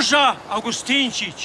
Joža Augustinčić.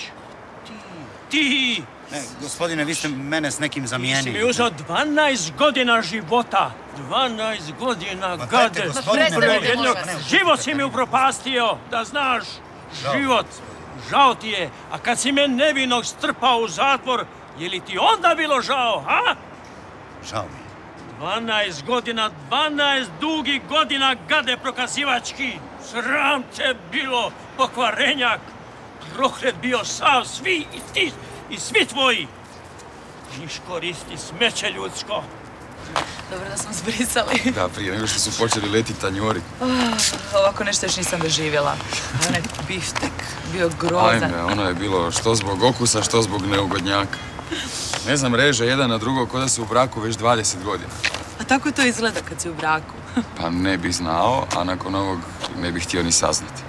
Ti. Ne, gospodine, vi ste mene s nekim zamijenili. Ti si mi uzeo 12 godina života. 12 godina, gade. Život si mi upropastio, da znaš. Život. Žao ti je. A kad si me nevinog strpao u zatvor, je li ti onda bilo žao, ha? Žao mi je. 12 godina, 12 dugih godina, gade prokazivački. Sram te bilo, pokvarenjak. Proklet bio sav, svi i ti i svi tvoji. Niš koristi smeće ljudsko. Dobro da smo zbrisali. Da, prije nego što su počeli letiti tanjuri. Ovako nešto još nisam doživjela. Onaj biftek bio grozan. Ajme, ono je bilo što zbog okusa, što zbog neugodnjaka. Ne znam, reže jedan na drugo ko da su u braku već 20 godina. A tako to izgleda kad si u braku. Pa ne bi znao, a nakon ovog ne bih htio ni saznati.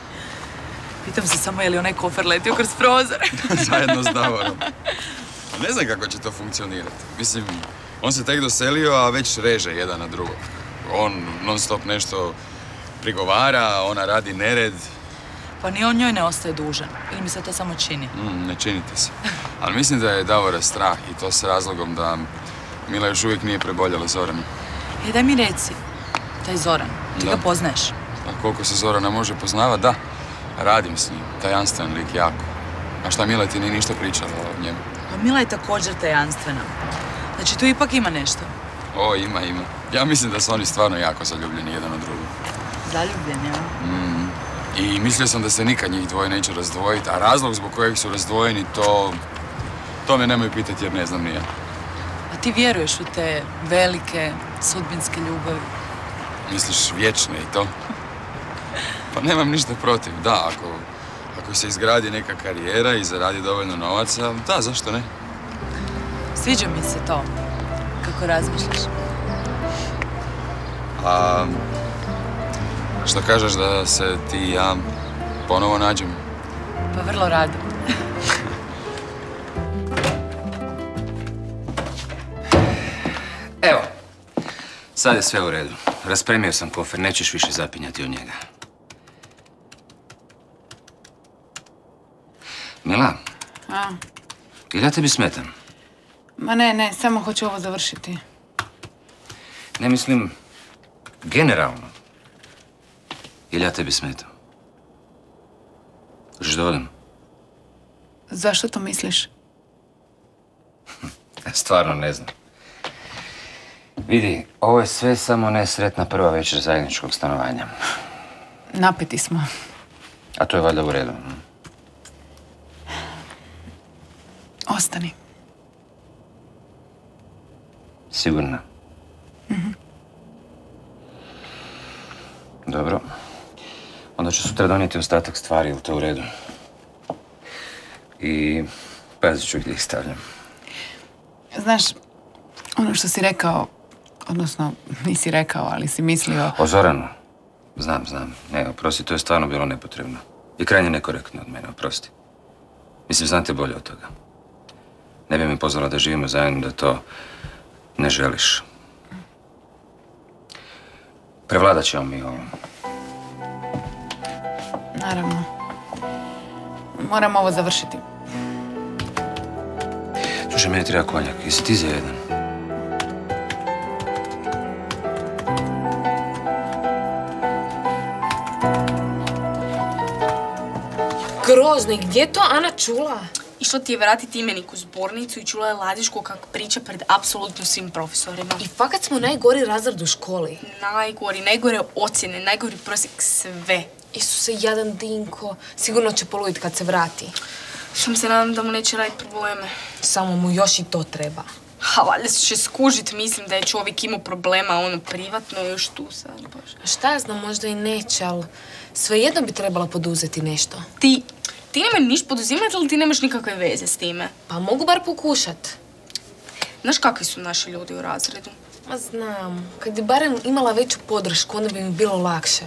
Pitam se samo je li onaj kofer letio kroz prozor. Zajedno s Davorom. Ne znam kako će to funkcionirati. Mislim, on se tek doselio, a već reže jedan na drugog. On non stop nešto prigovara, ona radi nered. Pa ni on njoj ne ostaje dužan. Ili mi se to samo čini? Ne činite se. Ali mislim da je Davora strah i to s razlogom da Mila još uvijek nije preboljela Zorana. Daj mi reci, taj Zoran, ti ga poznaješ? A koliko se Zorana može poznavat, da. Radim s njim, tajanstven lik jako. A šta Mila ti nije ništa pričala o njemu? Pa Mila je također tajanstvena. Znači tu ipak ima nešto. O, ima. Ja mislim da su oni stvarno jako zaljubljeni jedan od drugog. Zaljubljeni, ja? I mislio sam da se nikad njih dvoje neće razdvojiti, a razlog zbog kojeg su razdvojeni, to me nemoj pitati jer ne znam ni ja. A ti vjeruješ u te velike, sudbinske ljubavi? Misliš vječne i to? Pa nemam ništa protiv, da, ako se izgradi neka karijera i zaradi dovoljno novaca, da, zašto ne? Sviđa mi se to, kako razmišljaš. A što kažeš da se ti i ja ponovo nađemo? Pa vrlo rado. Evo, sad je sve u redu. Raspremio sam kofer, nećeš više zapinjati od njega. Mila? A? Ili ja tebi smetam? Ma ne, samo hoću ovo završiti. Ne mislim generalno. Ili ja tebi smetam? Hoćeš da odem? Zašto to misliš? Stvarno ne znam. Vidi, ovo je sve samo nesretna prva večer zajedničkog stanovanja. Napeti smo. A to je valjda u redu. Ostani. Sigurna? Dobro. Onda ću sutra donijeti ostatak stvari, ili to u redu? I pazit ću gdje ih stavljam. Znaš, ono što si rekao, odnosno nisi rekao, ali si mislio... O Zoranu? Znam. Ne, oprosti, to je stvarno bilo nepotrebno. I krajnje nekorektno od mene, oprosti. Mislim, znam te bolje od toga. Ne bi me pozvala da živimo zajedno, da to ne želiš. Prevladat ćemo mi ovo. Naravno. Moram ovo završiti. Slušaj, meni treba konjak. Jesi ti za jedan? Grozno, i gdje je to Ana čula? Išla ti je vratiti imenik u zbornicu i čula je Ladišku kako priča pred apsolutno svim profesorima. I fakat smo najgori razred u školi. Najgore ocjene, najgori prosjek sve. Isuse, jadan Dinko. Sigurno će poluditi kad se vrati. Sam se nadam da mu neće raditi probleme. Samo mu još i to treba. A valjda će skužit, mislim da je čovjek imao problema, ono privatno još tu sad, bože. Šta ja znam, možda i neće, ali svejedno bi trebala poduzeti nešto. Ti nemaš niš poduzimati, ali ti nemaš nikakve veze s time. Pa mogu bar pokušat. Znaš kakvi su naši ljudi u razredu? Ma znam, kad bi barem imala veću podršku, onda bi mi bilo lakše.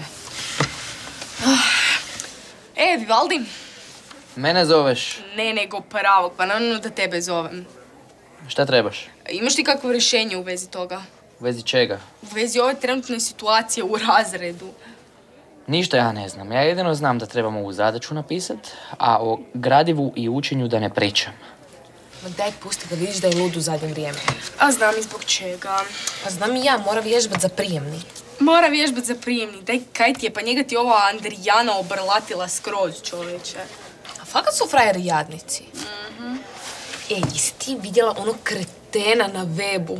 Vivaldi. Mene zoveš? Ne, nego pravog, pa naravno da tebe zovem. Šta trebaš? Imaš ti kakvo rješenje u vezi toga? U vezi čega? U vezi ove trenutne situacije u razredu. Ništa ja ne znam. Ja jedino znam da trebam ovu zadaću napisat, a o gradivu i učenju da ne pričam. Ma daj, pusti ga, vidiš da je lud u zadnje vrijeme. A znam i zbog čega. Pa znam i ja, mora vježbat za prijemni. Mora vježbat za prijemni. Daj, kaj ti je, pa njega ti ova Andrijana obrlatila skroz, čovječe. A fakat su frajeri jadnici. Ej, jesi ti vidjela onog kretena na webu?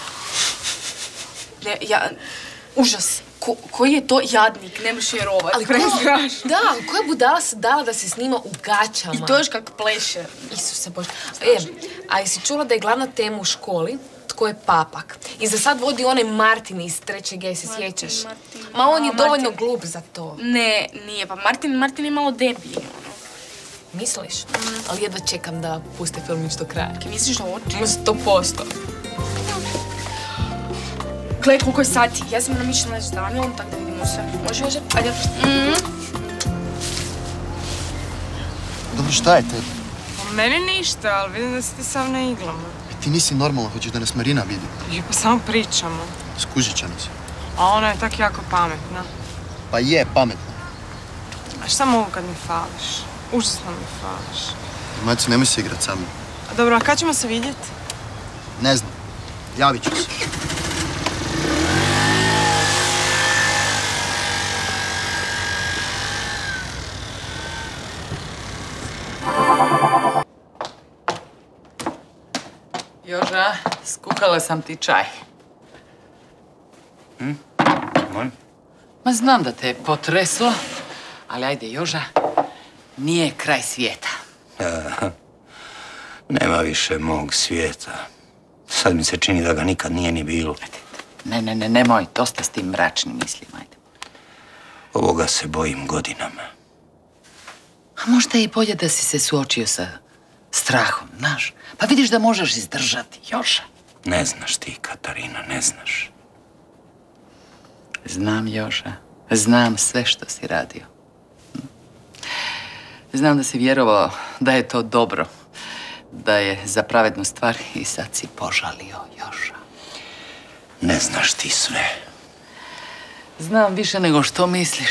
Ne, užas. Koji je to jadnik, nemaš vjerovati. Da, koja budala se dala da se snima u gaćama? I to još kak pleše. Isuse Bože. A jesi čula da je glavna tema u školi tko je papak? I za sad vodi onaj Martin iz 3. G, se sjećaš? Ma on je dovoljno glup za to. Ne, nije, pa Martin je malo debil. Misliš? Ali jedva čekam da puste filmić do kraja. Kaj misliš da oči? 100%. Gle, koliko je sati? Ja sam namišljena s Danijom, tako da vidimo se. Može? Ajde. Dobro, šta je tebi? Meni ništa, ali vidim da si ti sav na iglama. Ti nisi normalna, hoćeš da nas Marina vidi. Pa samo pričamo. Skužit će nas. A ona je tak jako pametna. Pa je, pametna. A šta mogu kad mi fališ? Užasno mi fališ. Maci, nemoj se igrat sa mnom. Dobro, a kad ćemo se vidjeti? Ne znam. Javit ću se. Joža, skuhala sam ti čaj. Molim? Ma znam da te je potreslo, ali ajde, Joža, nije kraj svijeta. Nema više mog svijeta. Sad mi se čini da ga nikad nije ni bilo. Nemoj, dosta s tim mračnim mislima, ajde. Ovoga se bojim godinama. A možda je i bolje da si se suočio sa strahom, znaš? Pa vidiš da možeš izdržati, Joža. Ne znaš ti, Katarina, ne znaš. Znam, Joža. Znam sve što si radio. Znam da si vjerovao da je to dobro, da je za pravednu stvar i sad si požalio, Joža. Ne znaš ti sve. Znam više nego što misliš.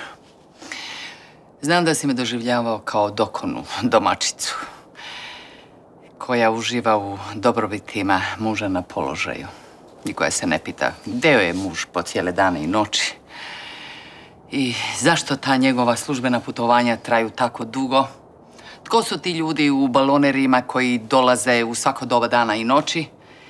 Znam da si me doživljavao kao dokonu, domaćicu, koja uživa u dobrobitima muža na položaju i koja se ne pita gdje joj je muž po cijele dane i noći i zašto ta njegova službena putovanja traju tako dugo. Tko su ti ljudi u balonerima koji dolaze u svako doba dana i noći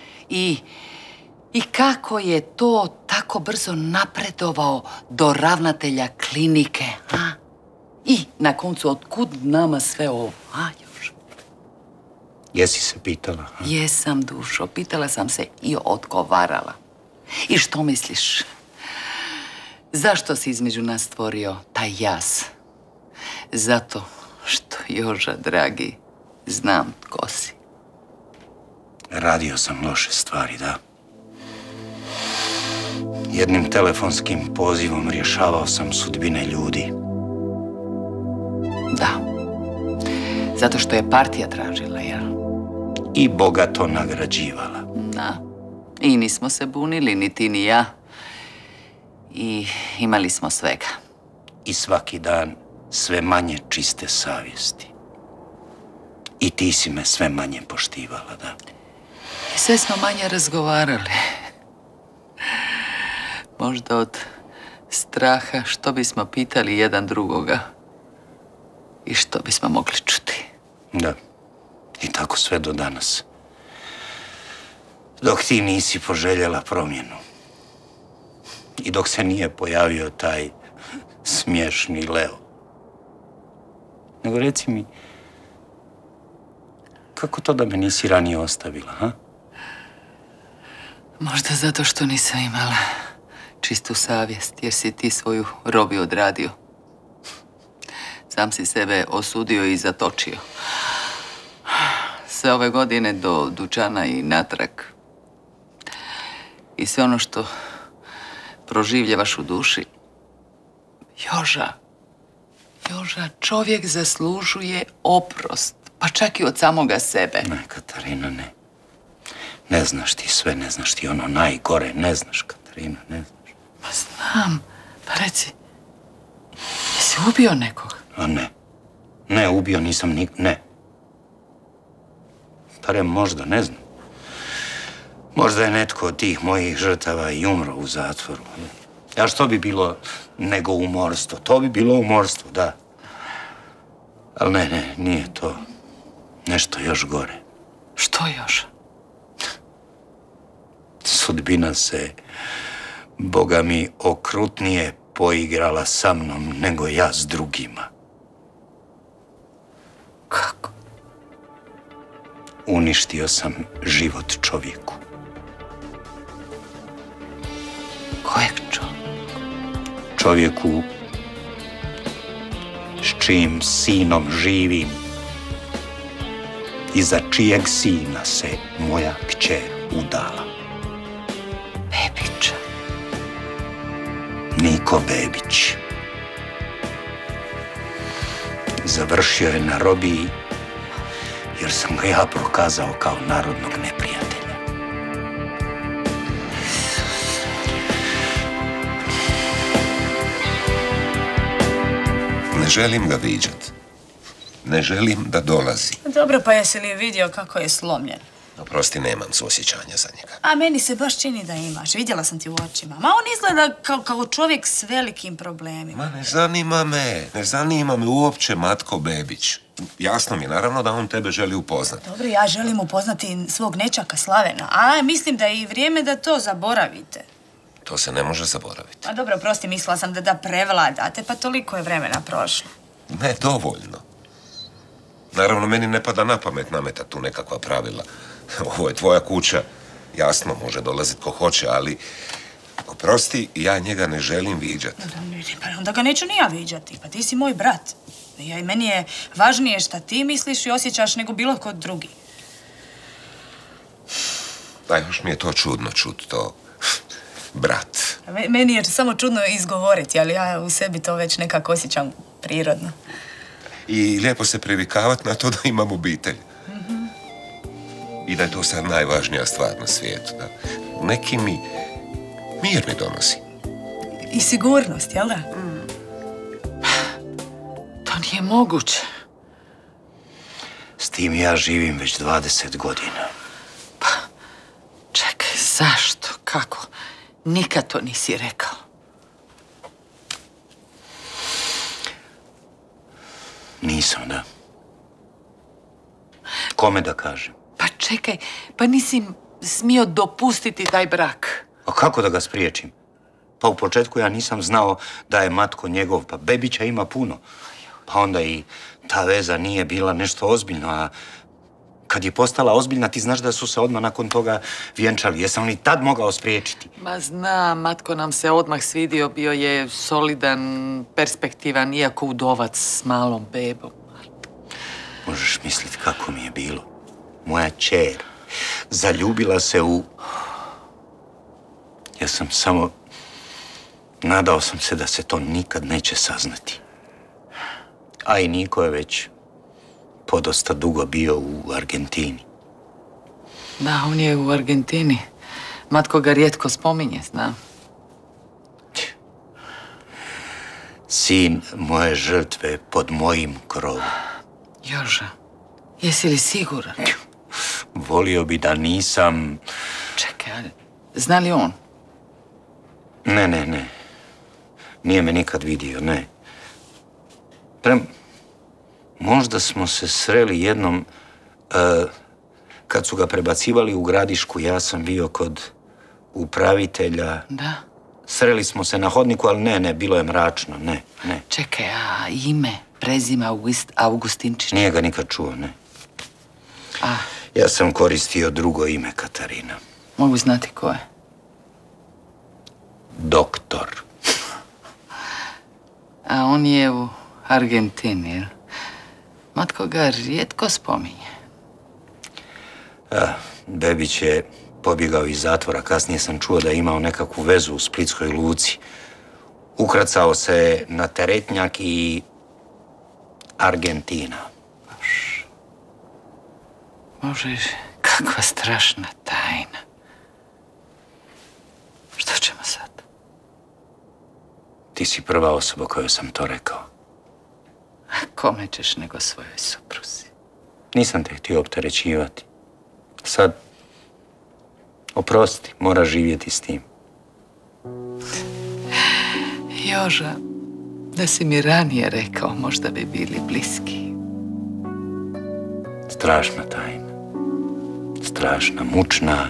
i kako je to tako brzo napredovao do ravnatelja klinike, a? I na koncu, otkud nama sve ovo, a, Joža? Jesi se pitala? A? Jesam, dušo. Pitala sam se i odgovarala. I što misliš? Zašto si između nas stvorio taj jaz? Zato što, Joža, dragi, znam tko si. Radio sam loše stvari, da. Jednim telefonskim pozivom rješavao sam sudbine ljudi. Da. Zato što je partija tražila, jel? I bogato nagrađivala. Da. I nismo se bunili, ni ti ni ja. I imali smo svega. I svaki dan sve manje čiste savjesti. I ti si me sve manje poštivala, da. I sve smo manje razgovarali. Možda od straha što bismo pitali jedan drugoga i što bismo mogli čuti. Da. I tako sve do danas. Dok ti nisi poželjela promjenu. I dok se nije pojavio taj smiješni Leo. Nego reci mi, kako to da me nisi ranije ostavila, ha? Možda zato što nisam imala čistu savjest, jer si ti svoju robiju odradio. Sam si sebe osudio i zatočio. Sve ove godine do dućana i natrag. I sve ono što proživljavaš u duši. Joža, čovjek zaslužuje oprost, pa čak i od samoga sebe. Ne, Katarina, ne. Ne znaš ti sve, ne znaš ti ono najgore, ne znaš, Katarina, ne znaš. Pa znam, pa reci, Si ubio nekog? A ne. Ne, ubio nisam ne. Barem možda, ne znam. Možda je netko od tih mojih žrtava i umro u zatvoru. A što bi bilo nego umorstvo? To bi bilo umorstvo, da. Ali ne, nije to. Nešto još gore. Što još? Sudbina se, Boga mi, okrutnije poigrala sa mnom nego ja s drugima. Kako? Uništio sam život čovjeku. Kojeg čovjeka? Čovjeku s čijim sinom živim i za čijeg sina se moja kćer udala. Bebića? Niko Bebić. Završio je na robiji jer sam ga ja prokazao kao narodnog neprijatelja. Ne želim ga viđat. Ne želim da dolazi. Dobro, pa jesi li vidio kako je slomljen? Oprosti, nemam suosjećanja za njega. A meni se baš čini da imaš. Vidjela sam ti u očima. Ma on izgleda kao čovjek s velikim problemima. Ma ne zanima me uopće Matko Bebić. Jasno mi je, naravno, da on tebe želi upoznati. Dobro, ja želim upoznati svog nečaka Slavena. A mislim da je i vrijeme da to zaboravite. To se ne može zaboraviti. A dobro, prosti, mislila sam da prevladate, pa toliko je vremena prošlo. Ne, dovoljno. Naravno, meni ne pada na pamet nametati tu nekakva pravila. Ovo je tvoja kuća. Jasno, može dolaziti ko hoće, ali oprosti, ja njega ne želim viđati. Pa onda ga neću ni ja viđati. Pa ti si moj brat. Meni je važnije šta ti misliš i osjećaš nego bilo kod drugi. Da, još mi je to čudno čut, to brat. Meni je samo čudno izgovoriti, ali ja u sebi to već nekako osjećam prirodno. I lijepo se privikavati na to da imam obitelj. I da je to sad najvažnija stvar na svijetu. Da. Neki mir mi donosi. I sigurnost, jel da? To nije moguće. S tim ja živim već 20 godina. Pa, čekaj, zašto? Kako? Nikad to nisi rekao. Nisam, da. Kome da kažem? Pa čekaj, pa nisi smio dopustiti taj brak. A kako da ga spriječim? Pa u početku ja nisam znao da je Matko njegov, pa Bebića ima puno. Pa onda i ta veza nije bila nešto ozbiljno, a kad je postala ozbiljna, ti znaš da su se odmah nakon toga vjenčali. Jesam li tad mogao spriječiti? Ma znam, Matko nam se odmah svidio, bio je solidan, perspektivan, iako udovac s malom bebom. Možeš misliti kako mi je bilo. Moja ćer zaljubila se u... Ja sam samo... Nadao sam se da se to nikad neće saznati. A i Niko je već podosta dugo bio u Argentini. Da, on je u Argentini. Matko ga rijetko spominje, znam. Sin moje žrtve pod mojim krovom. Joža, jesi li siguran? Volio bi da nisam... Čekaj, zna li on? Ne. Nije me nikad vidio, ne. Možda smo se sreli jednom kad su ga prebacivali u Gradišku. Ja sam bio kod upravitelja. Da. Sreli smo se na hodniku, ali ne, bilo je mračno, ne. Čekaj, a ime, prezime Augustinčić? Nije ga nikad čuo, ne. Ja sam koristio drugo ime Katarina. Mogu znati ko je? Doktor. A on je u Argentini, jel? Matko ga rijetko spominje. Bebić je pobjegao iz zatvora. Kasnije sam čuo da je imao nekakvu vezu u Splitskoj luci. Ukracao se na teretnjak i Argentina. Može, kakva strašna tajna. Što ćemo sad? Ti si prva osoba kojoj sam to rekao. Kome ćeš nego svojoj supruzi? Nisam te htio opterećivati. Sad, oprosti, moraš živjeti s tim. Joža, da si mi ranije rekao, možda bi bili bliski. Strašna tajna. Strašna, mučna.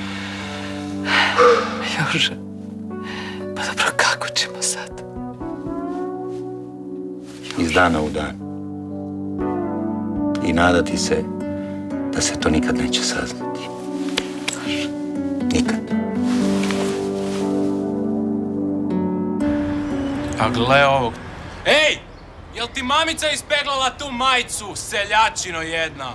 Joža, pa dobro, kako ćemo sad? Iz dana u dan. I nadati se da se to nikad neće saznati. Nikad. A gle ovog. Ej! Jel ti mamica ispeglala tu majicu, seljačino jedna?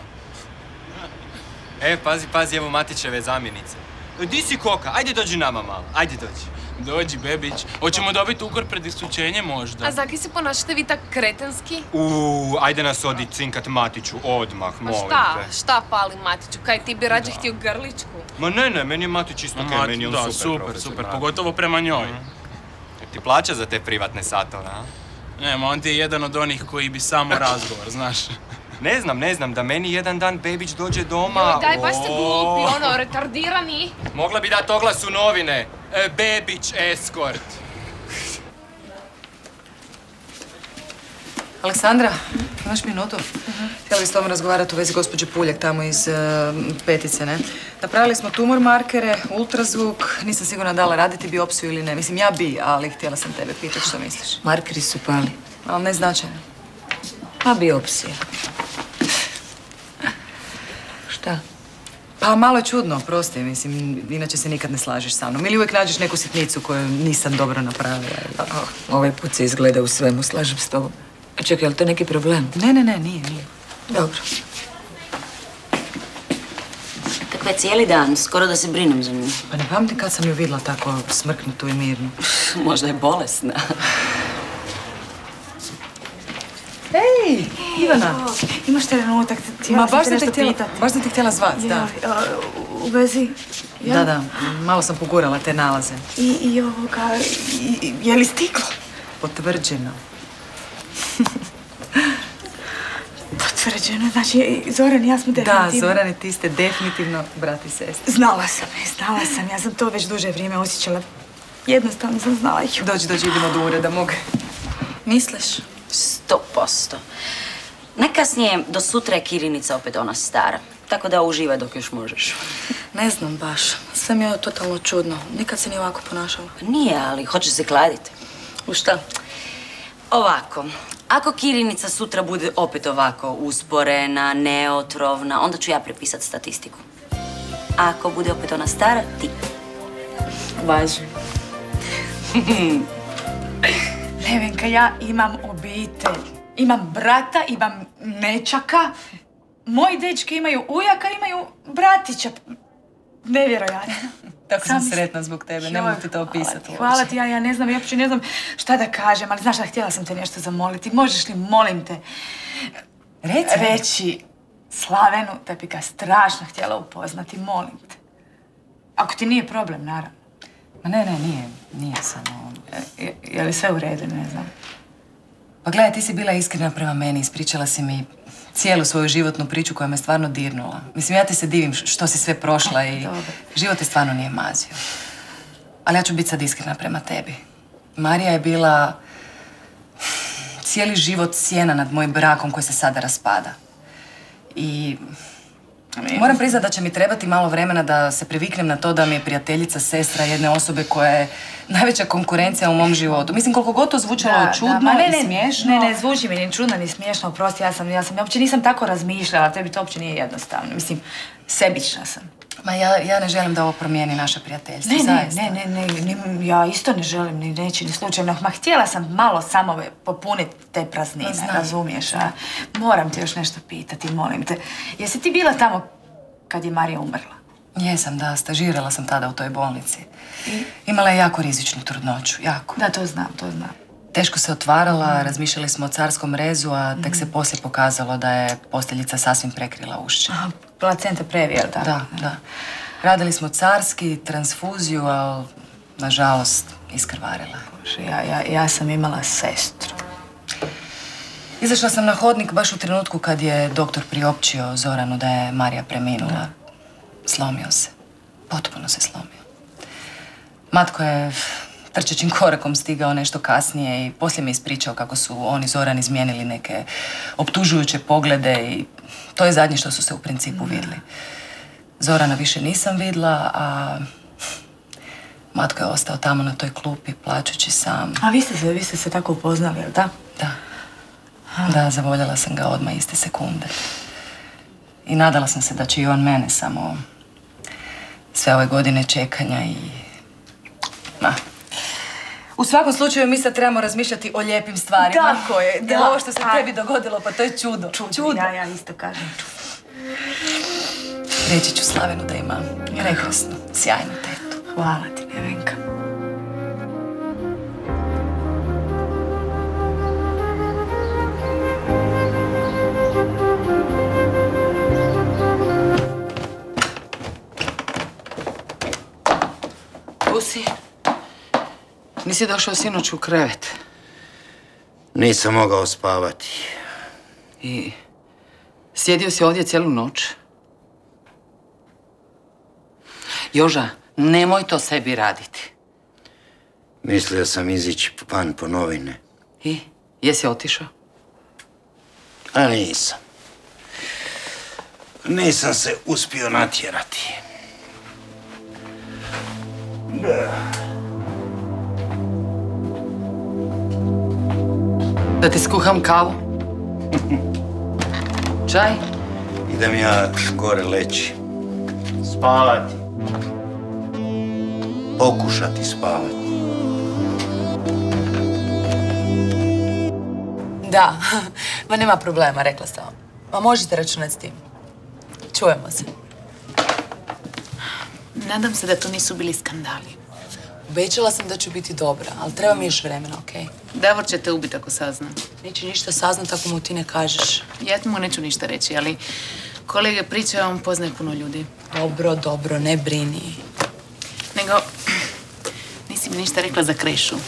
Pazi, evo Matićeve zamjenice. Di si Koka? Ajde dođi nama malo, ajde dođi. Dođi, bebić. Hoćemo dobiti ukor pred isključenje možda. A zaki se ponašate vi tak kretenski? Ajde nas odi cinkat Matiću, odmah, molim te. Šta pali Matiću? Kaj ti bi rađe htio grličku? Ma ne, meni je Matić isto kaj, meni je on super, pogotovo prema njoj. Ti plaća za te privatne satove, a? Ne, on ti je jedan od onih koji bi samo razgovor, znaš. Ne znam, da meni jedan dan Bebić dođe doma... Joj, daj, baš ste glupi, retardirani. Mogla bi dati oglas u novine. Bebić eskort. Aleksandra, imaš minutu? Htjela bi s tobom razgovarati u vezi gospođe Puljak tamo iz Petice, ne? Napravili smo tumor markere, ultrazvuk, nisam sigurna da li raditi biopsiju ili ne. Mislim, ja bi, ali htjela sam tebe pitati što misliš. Markeri su pali. Ali ne značajno. Pa biopsija. Šta? Pa malo je čudno, prosti, mislim, inače se nikad ne slažeš sa mnom. Ili uvijek nađeš neku sitnicu koju nisam dobro napravila. Ovaj put se izgleda u svemu, slažem s tobom. Čekaj, je li to neki problem? Ne, nije. Dobro. Takve cijeli dan, skoro da se brinem za nju. Pa ne pamtim kad sam ju vidjela tako smrknutu i mirnu. Možda je bolesna. Ej, Ivana! Imaš trenutak, Ma baš sam te htjela zvat, da. U vezi? Da, malo sam pogurala te nalaze. I ovoga, je li stiglo? Potvrđeno. Potvrđeno, znači Zoran i ja smo definitivno... Da, Zoran i ti ste definitivno brat i sestra. Znala sam, ja sam to već duže vrijeme osjećala. Jednostavno sam znala. Dođi, idemo do ureda mog. Misliš? 100%. Najkasnije, do sutra je Kirinica opet ona stara. Tako da uživaj dok još možeš. Ne znam baš. Sve mi je totalno čudno. Nikad se nije ovako ponašala. Nije, ali hoćeš se kladiti. U šta? Ovako. Ako Kirinica sutra bude opet ovako usporena, neotrovna, onda ću ja prepisati statistiku. A ako bude opet ona stara, ti. Važi. Nevenka, ja imam obitelj. Imam brata, imam nečaka. Moji dečki imaju ujaka, imaju bratića. Nevjerojatno. Tako sam sretna zbog tebe, ne mogu ti to opisati. Hvala ti, ja ne znam, uopće ne znam šta da kažem, ali znaš da htjela sam te nešto zamoliti. Možeš li, molim te, reći Slavenu da bi ga strašno htjela upoznati, molim te. Ako ti nije problem, naravno. Ma ne, nije samo... Je li sve u redu, ne znam. Pa gledaj, ti si bila iskrena prema meni, ispričala si mi cijelu svoju životnu priču koja me stvarno dirnula. Mislim, ja ti se divim što si sve prošla i život te stvarno nije mazio. Ali ja ću biti sad iskrena prema tebi. Marija je bila cijeli život sjena nad mojim brakom koji se sada raspada. I moram priznati da će mi trebati malo vremena da se priviknem na to da mi je prijateljica, sestra jedne osobe koja je najveća konkurencija u mom životu. Mislim, koliko god to zvučalo čudno i smiješno. Ne, zvuči mi ni čudno ni smiješno, oprosti, ja uopće nisam tako razmišljala, tebi to uopće nije jednostavno. Mislim, sebična sam. Ma ja ne želim da ovo promijeni naše prijateljstvo, zaista. Ne, ja isto ne želim, ni neće, ni slučajno. Ma htjela sam malo samo popuniti te praznine, razumiješ? Moram te još nešto pitati, molim te. Jesi ti bila tamo kad je Marija umrla? Jesam, da, stažirala sam tada u toj bolnici. Imala je jako rizičnu trudnoću, jako. Da, to znam. Teško se otvarala, razmišljali smo o carskom rezu, a tek se poslije pokazalo da je posteljica sasvim prekrila ušće. Aha, placenta previ, jel tako? Da. Radili smo carski, transfuziju, ali nažalost iskrvarila. Ja sam imala sestru. Izašla sam na hodnik baš u trenutku kad je doktor priopćio Zoranu da je Marija preminula. Slomio se. Potpuno se slomio. Matko je trčećim korakom stigao nešto kasnije i poslije mi je ispričao kako su on i Zoran izmijenili neke optužujuće poglede i to je zadnje što su se u principu vidjeli. Zorana više nisam vidjela, a Matko je ostao tamo na toj klupi plačući sam. A vi ste se tako upoznali, jel da? Da. Da, zavoljela sam ga odmah iste sekunde. I nadala sam se da će i on mene, samo sve ove godine čekanja i... U svakom slučaju mi sad trebamo razmišljati o lijepim stvarima. Tako je, da. Jer ovo što se tebi dogodilo, pa to je čudo. Čudo. Ja isto kažem čudo. Reći ću Slavenu da ima prekrasnu, sjajnu tetu. Hvala ti, Nevenka. Tu si? Nisi došao sinoć u krevet? Nisam mogao spavati. I sjedio si ovdje cijelu noć? Joža, nemoj to sebi raditi. Mislio sam izići van po novine. I? Jesi otišao? A nisam. Nisam se uspio natjerati. Da ti skuham kavu? Čaj? Idem ja gore leći. Spavati. Pokušati spavati. Da, ma nema problema, rekla sam vam. Ma možete računati s tim. Čujemo se. Nadam se da to nisu bili skandali. Obećala sam da ću biti dobra, ali treba mi još vremena, okej? Davor će te ubiti ako sazna. Neće ništa saznat ako mu ti ne kažeš. Ja mu neću ništa reći, ali kolege pričaju, on poznaje puno ljudi. Dobro, ne brini. Nego, nisi mi ništa rekla za Krešu.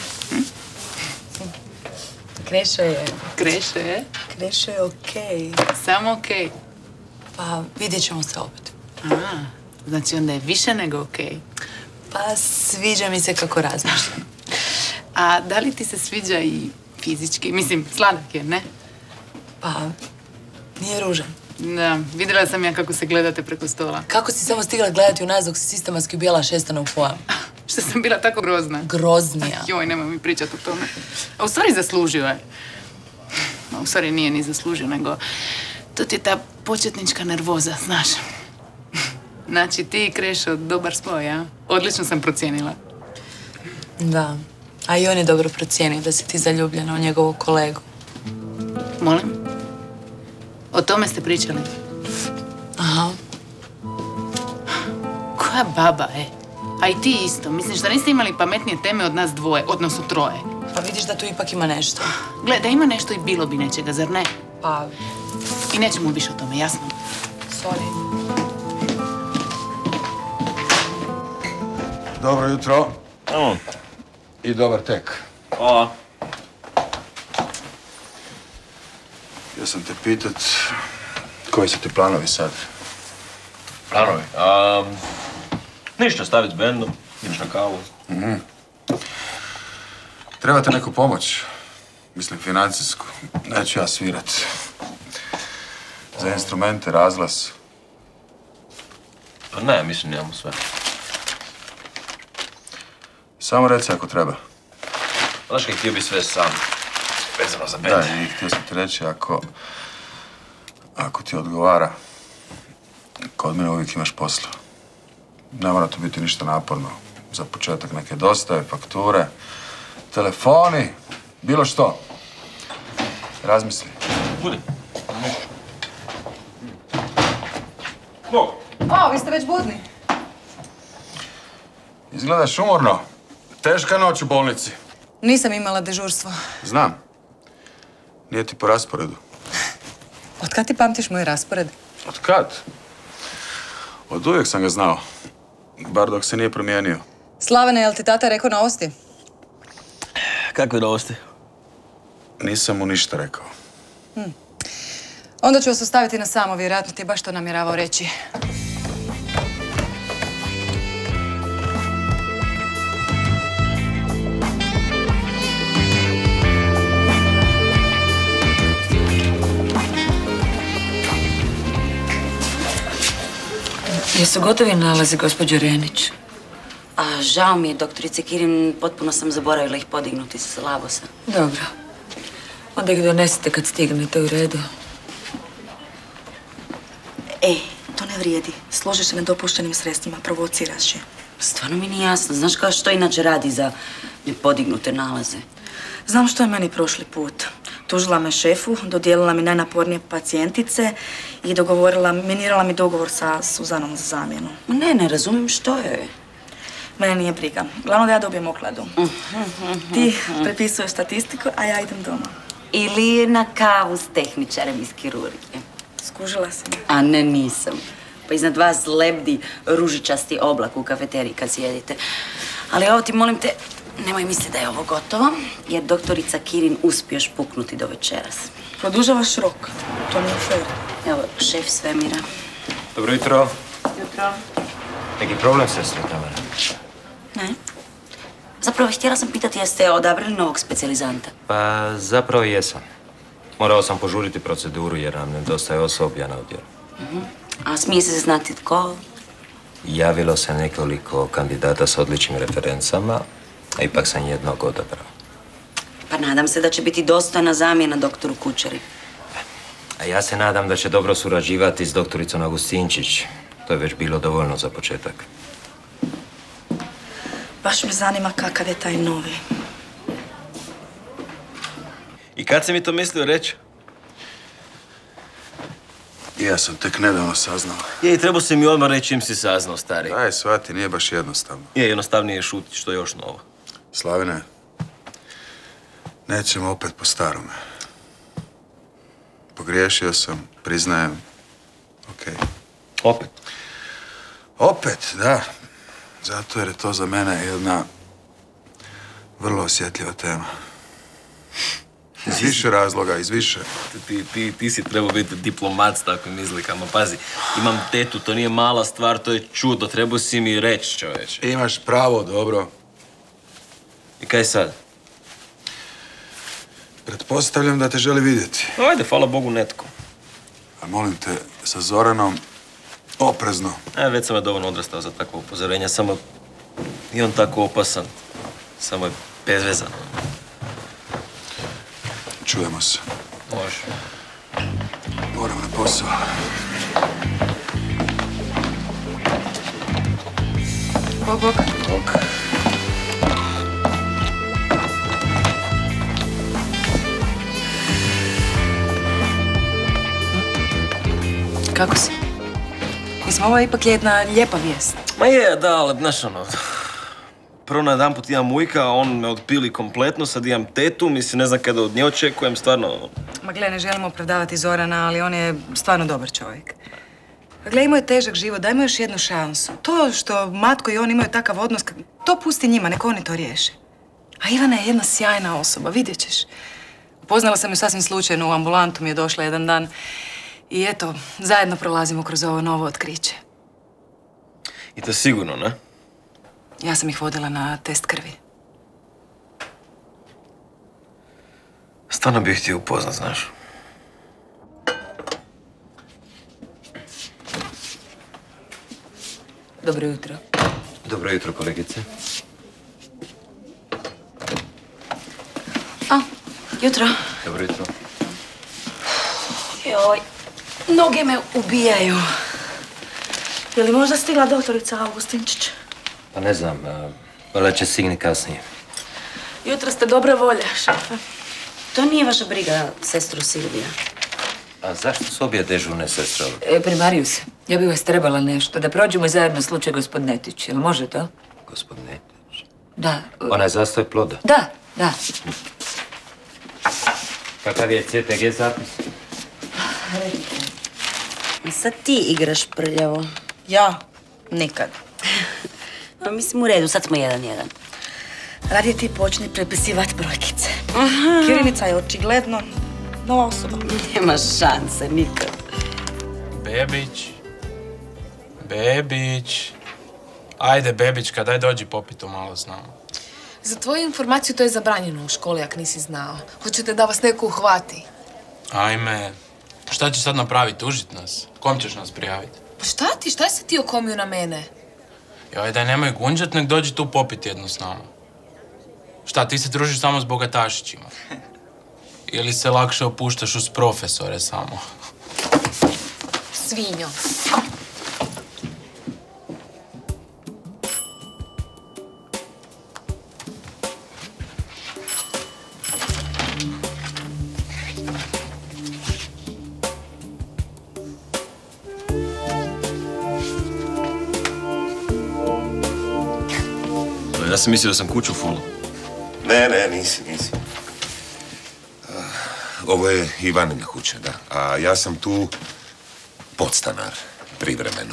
Krešo je... Krešo je? Krešo je okej. Samo okej? Pa vidjet ćemo se opet. Aha, znači onda je više nego okej. Pa sviđa mi se kako razmišljam. A da li ti se sviđa i fizički? Mislim, sladak je, ne? Pa, nije ružan. Da, vidjela sam ja kako se gledate preko stola. Kako si samo stigla gledati u nas dok si sistematski ubijala Šestana u pojam? Što sam bila tako grozna. Groznija. Joj, nemoj mi pričati o tome. A u stvari zaslužio je. A u stvari nije ni zaslužio, nego to ti je ta početnička nervoza, znaš. Znači, ti i Krešo, dobar spoj, a? Odlično sam procijenila. Da, a i on je dobro procijenio da si ti zaljubljena u njegovog kolegu. Molim? O tome ste pričali? Aha. Koja baba, A i ti isto. Misliš da niste imali pametnije teme od nas dvoje, odnosno troje? Pa vidiš da tu ipak ima nešto. Gle, da ima nešto i bilo bi nečega, zar ne? Pa... I nećemo više o tome, jasno? Sorry. Dobro jutro. I dobar tek. Hvala. Htio sam te pitat, koji su ti planovi sad? Planovi? Ništa, staviti s bendom, ideš na kavu. Trebate neku pomoć. Mislim, financijsku. Neću ja svirat. Za instrumente, razglas. Pa ne, mislim, imamo sve. Samo reci ako treba. Znaš kaj, htio bi sve sam. Vezano za bend. Da, i htio sam ti reći, ako ti odgovara, kod mene uvijek imaš posla. Ne mora to biti ništa naporno. Za početak neke dostave, fakture, telefoni, bilo što. Razmisli. Budi. O, vi ste već budni. Izgledaš umorno. Teška noć u bolnici. Nisam imala dežurstvo. Znam. Nije ti po rasporedu. Od kad ti pamtiš moj raspored? Od kad? Od uvijek sam ga znao. Bar dok se nije promijenio. Slavene, jel ti tata rekao novosti? Kakve novosti? Nisam mu ništa rekao. Onda ću vas ostaviti na samo, vjerojatno ti je baš to namjeravao reći. Jesu gotovi nalazi, gospođo Renić? A žao mi je, doktorice Kirin, potpuno sam zaboravila ih podignuti sa Labosa. Dobro. Onda ih donesite kad stignete, u redu. To ne vrijedi. Služiš se nedopuštenim sredstvima, provociraš je. Stvarno mi nije jasno. Znaš kao što inače radi za nepodignute nalaze? Znam što je meni prošli put. Tužila me šefu, dodijelila mi najnapornije pacijentice i minirala mi dogovor sa Suzanom za zamjenu. Ne razumijem što je. Mene nije briga. Glavno da ja dobijem okladu. Ti prepisuješ statistiku, a ja idem doma. Ili na kavu s tehničarem iz kirurgije. Skužila sam. A ne, nisam. Pa iznad vas lebdi ružičasti oblak u kafeteriji kad sjedite. Ali ovo ti molim te, nemoj misliti da je ovo gotovo, jer doktorica Kirin uspije špuknuti do večeras. Produžavaš rok. To nije fair. Evo, šef svemira. Dobro jutro. Jutro. Neki problem, sestra Tamara? Ne. Zapravo, htjela sam pitati jeste odabrali novog specijalizanta? Pa, zapravo jesam. Morao sam požuriti proceduru jer nam nedostaje osoblja na odjelu. A smije se znati tko? Javilo se nekoliko kandidata s odličnim referencama, a ipak sam jednog odabrao. Pa nadam se da će biti dostojna zamjena doktoru Kučeri. A ja se nadam da će dobro surađivati s doktoricom Agustinčić. To je već bilo dovoljno za početak. Baš me zanima kakav je taj novi. I kad si mi to mislio reći? Ja sam tek nedavno saznao. I trebao si mi odmah reći čim si saznao, stari. Aj, shvati, nije baš jednostavno. Jednostavnije je šutiti što je još novo. Slavine, nećemo opet po starome. Pogriješio sam, priznajem. Okej. Opet? Opet, da. Zato jer je to za mene jedna vrlo osjetljiva tema. Iz više razloga, iz više. Ti si trebao biti diplomat s takvim izlikama. Pazi, imam tetu, to nije mala stvar, to je čudo. Trebao si mi reći, čoveče. Imaš pravo, dobro. I kaj sad? Pretpostavljam da te želi vidjeti. Ajde, hvala Bogu, netko. A molim te, sa Zoranom, oprezno. Već sam je dovoljno odrastao za takvo upozorenje, samo nije on tako opasan. Samo je bezvezan. Čujemo se. Može. Moram na posao. Bok, bok. Bok. Kako si? Mislim, ovo je ipak jedna lijepa vijest. Ma je, da, ali znaš ono... Prvo na jedan put imam ujka, on me otpili kompletno, sad imam tetu, mislim, ne znam kada od nje očekujem, stvarno... Ma gle, ne želimo opravdavati Zorana, ali on je stvarno dobar čovjek. Pa gle, imao je težak život, daj mu još jednu šansu. To što Matko i on imaju takav odnos, to pusti njima, nek oni to riješe. A Ivana je jedna sjajna osoba, vidjet ćeš. Upoznala sam ju sasvim slučajno, u ambulantu mi je došla jedan dan. I eto, zajedno prolazimo kroz ovo novo otkriće. I to sigurno, ne? Ja sam ih vodila na test krvi. Stvarno bih htio upoznat, znaš. Dobro jutro. Dobro jutro, kolegice. Jutro. Dobro jutro. Joj, noge me ubijaju. Je li možda stigla doktorica Augustinčić? Pa ne znam, valjda će stigni kasnije. Jutro ste dobre volje, šefe. To nije vaša briga, sestru Silvija. A zašto su obje dežurne sestre? Primarius, ja bih vas trebala nešto, da prođemo zajedno slučaj gospod Netić. Jel može to? Gospod Netić? Da. Ona je zastoj ploda? Da, da. Kakav je CTG zapis? Sad ti igraš prljavo. Ja? Nikad. Mislim, u redu, sad smo 1-1. Radije ti počni prepisivat brojkice. Kirinica je očigledno nova osoba. Nema šanse, nikad. Bebić. Ajde, Bebićka, daj dođi popitu malo s nama. Za tvoju informaciju to je zabranjeno u školi, ako nisi znao. Hoćete da vas neko uhvati? Ajme, šta ćeš sad napraviti, tužit nas? Kom ćeš nas prijaviti? Pa šta ti, šta si ti okomio na mene? Joj, daj nemoj gunđat, nek dođi tu popit jedno s nama. Šta, ti se družiš samo s bogatašićima? Ili se lakše opuštaš uz profesore samo? Svinjo. Ja sam mislio da sam kuću fulo. Ne, nisi. Ovo je Ivanina kuća, da. A ja sam tu podstanar, privremeno.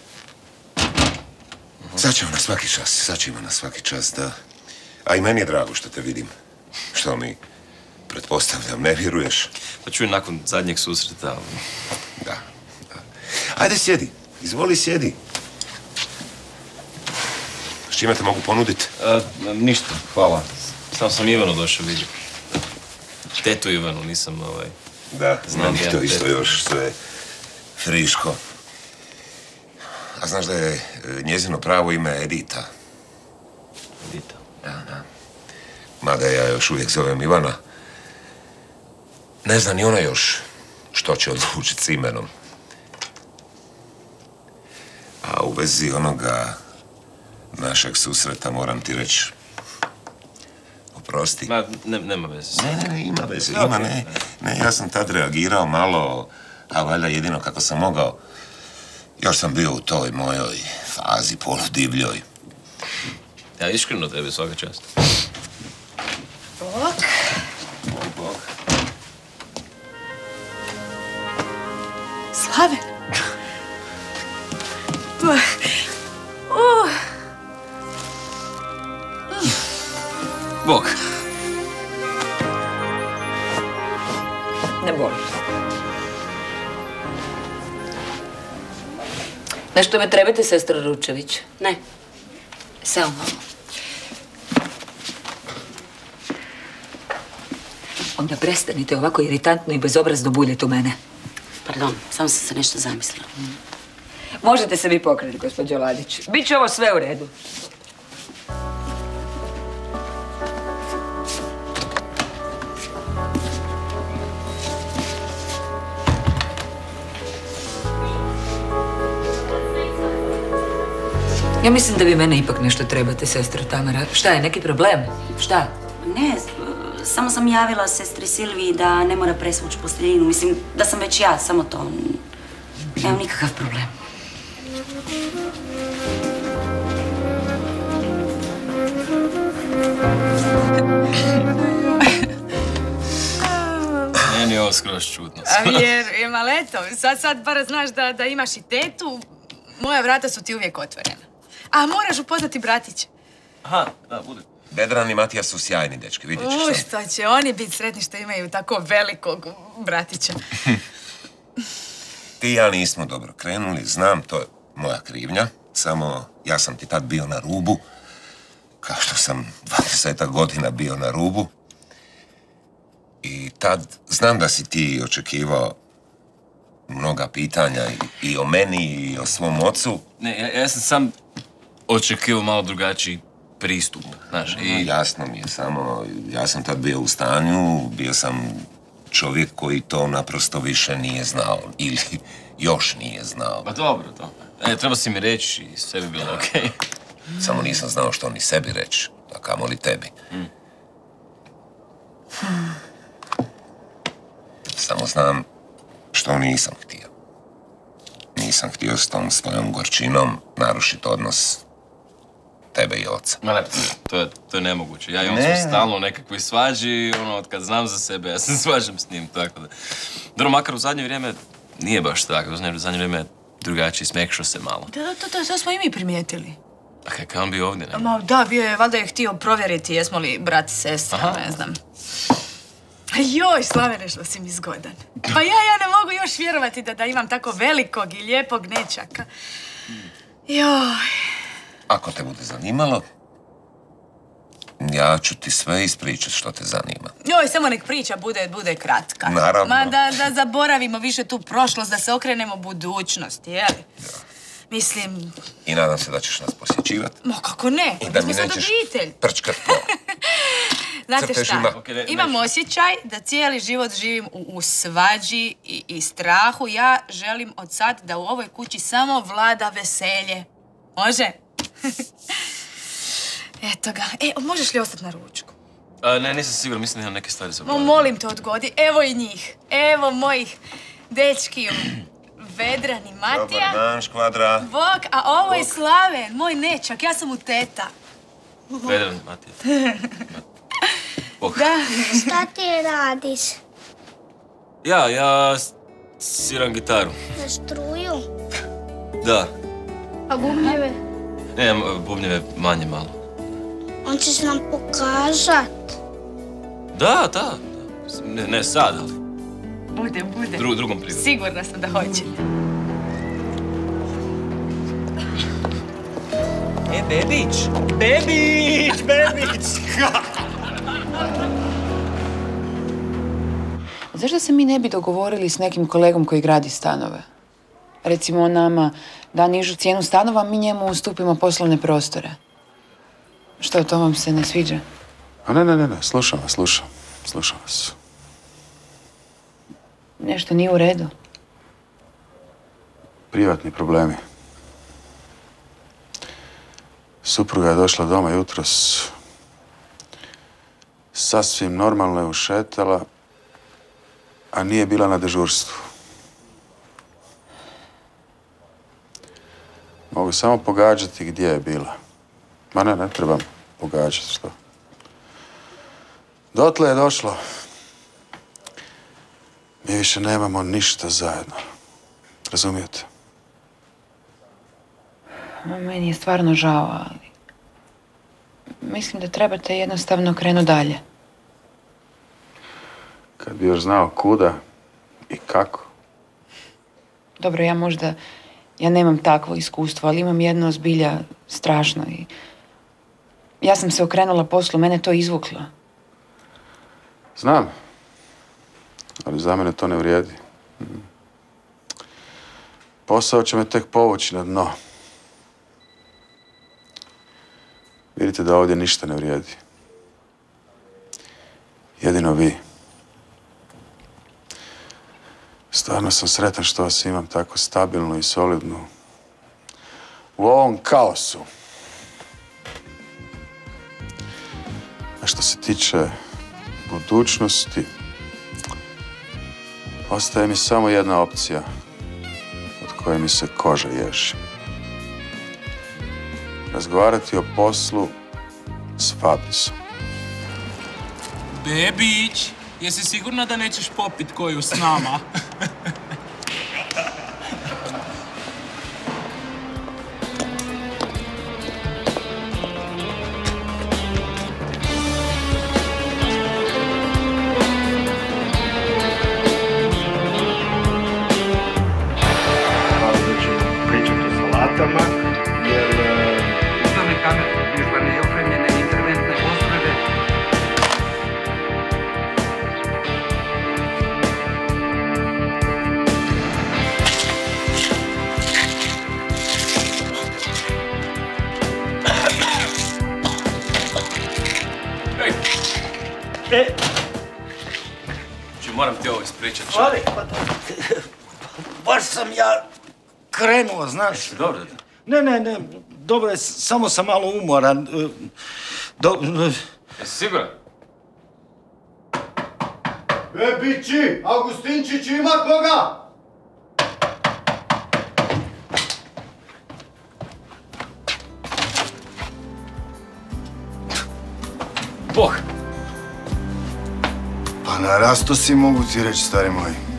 Sad ćemo na svaki čas, da. A i meni je drago što te vidim. Što mi, pretpostavljam, ne vjeruješ? Pa čujem nakon zadnjeg susreta. Da. Ajde, sjedi. Izvoli, sjedi. S čime te mogu ponuditi? Ništa, hvala. Sam sam Ivanu došao vidjeti. Tetu Ivanu, nisam Da, znam to isto još sve friško. A znaš da je njezino pravo ime Edita? Edita? Da. Mada ja još uvijek zovem Ivana. Ne zna ni ona još što će odlučiti s imenom. A u vezi onoga našeg susreta moram ti reći oprosti. Nema veze. Ne, ima veze. Ne, ja sam tad reagirao malo, a valjda jedino kako sam mogao. Još sam bio u toj mojoj fazi poludivljoj. Ja iskreno tebe svaka čast. Bog. Bog. Slaven. Bog. Ne boli. Nešto me trebate, sestra Ručević? Ne. Samo malo. Onda prestanite ovako iritantno i bezobrazno buljeti u mene. Pardon, samo sam se nešto zamislila. Možete se vi pokrenuti, gospođo Ladić. Biće ovo sve u redu. Ja mislim da vi mene ipak nešto trebate, sestra Tamara. Šta je, neki problem? Šta? Ne, samo sam javila sestri Silviji da ne mora presvući posteljinu. Mislim da sam već ja, samo to. Nemam nikakav problem. Meni je ovo skroz čudno. Jer, Maleto, sad bar znaš da imaš i tetu. Moja vrata su ti uvijek otvorena. A moraš upoznati bratića. Aha, da, bude. Vedran i Matija su sjajni dečki, vidjet ćeš sam. Što će oni biti sretni što imaju tako velikog bratića. Ti i ja nismo dobro krenuli, znam, to je moja krivnja. Samo ja sam ti tad bio na rubu. Kao što sam 20 godina bio na rubu. I tad znam da si ti očekivao mnoga pitanja i o meni i o svom ocu. Ne, ja sam sam očekivao malo drugačiji pristup, znaš. Jasno mi je, samo ja sam tad bio u stanju, bio sam čovjek koji to naprosto više nije znao. Ili još nije znao. Pa dobro, to. Treba si mi reći i sve bi bilo okej. Samo nisam znao što ni sebi reći, a kamoli tebi. Samo znam što nisam htio. Nisam htio s tom svojom gorčinom narušiti odnos tebe i oca. Ma ne, to je nemoguće. Ja i on smo stalno u nekakvoj svađi, od kad znam za sebe, ja se svađam s njim, tako da. Dobro, makar u zadnje vrijeme nije baš tako, u zadnje vrijeme drugačiji, smekšao se malo. To smo i mi primijetili. A kako je on bio ovdje, ne? Da, bio je, valjda je htio provjeriti jesmo li brat i sestra, ne znam. Joj, Slavene, što si mi zgodan. Pa ja ne mogu još vjerovati da imam tako velikog i lijepog nečaka. Joj. Ako te bude zanimalo, ja ću ti sve ispričati što te zanima. Joj, samo nek priča bude kratka. Naravno. Ma da zaboravimo više tu prošlost, da se okrenemo budućnosti, jeli? Mislim... I nadam se da ćeš nas posjećivati. Ma kako ne? I da mi Mi smo nećeš obitelj. prčkat po Znate šta? Imam osjećaj da cijeli život živim u svađi i strahu. Ja želim od sad da u ovoj kući samo vlada veselje. Može? Eto ga. Možeš li ostati na ručku? Ne, nisam siguran, mislim da imam neke stvari za Molim te, odgodi. Evo i njih. Evo mojih dečkiju. Vedran i Matija. Dobar dan, Škvadra. Bok, a ovo je Slaven, moj nečak. Ja sam mu teta. Vedran, Matija. Da. Šta ti radiš? Ja sviram gitaru. Na struju? Da. A bubnjeve? Ne, bubnjeve manje malo. On ćeš nam pokazat. Da. Ne sad, ali Bude. drugom prigodom. Sigurna sam da hoćete. Bebić! Zašto se mi ne bi dogovorili s nekim kolegom koji gradi stanove? Recimo on nama da nižu cijenu stanova, mi njemu ustupimo poslovne prostore. Što, to vam se ne sviđa? A ne, slušam vas. Nešto nije u redu. Privatni problemi. Supruga je došla doma jutros. Sasvim normalno je ušetala, a nije bila na dežurstvu. Mogu samo pogađati gdje je bila. Ma ne trebam pogađati, što? Dotle je došlo. Mi više nemamo ništa zajedno. Razumijete? Meni je stvarno žao, ali... Mislim da trebate jednostavno krenuti dalje. Kad bi još znao kuda i kako. Dobro, ja nemam takvo iskustvo, ali imam jedno zbilja strašno i... Ja sam se okrenula poslu, mene to izvuklo. Znam. Ali za mene to ne vrijedi. Posao će me tek povući na dno. Vidite da ovdje ništa ne vrijedi. Jedino vi. Stvarno sam sretan što vas imam tako stabilnu i solidnu u ovom kaosu. A što se tiče budućnosti, ostaje mi samo jedna opcija od koje mi se koža ježi. Razgovarati o poslu s Fabrisom. Bebić, jesi sigurna da nećeš popit koju s nama? Moram ti ovo ispričati. Baš sam ja krenuo, znaš. Dobro. Ne, dobro je, samo sam malo umoran. Jesi siguran? Bebići, Augustinčić ima koga? Bog! Pa narasto si, mogu ti reći, stari moj.